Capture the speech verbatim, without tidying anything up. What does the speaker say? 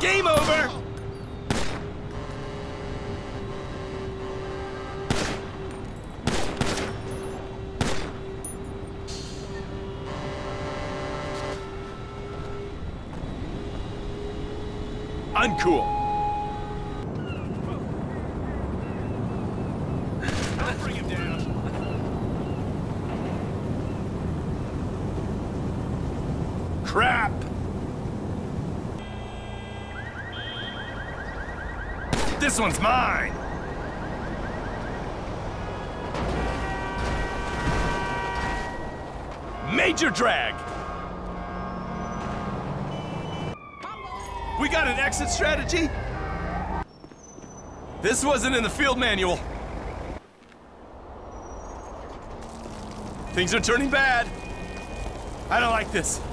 Game over! Uncool. I'll bring him down. Crap! This one's mine! Major drag! We got an exit strategy? This wasn't in the field manual. Things are turning bad. I don't like this.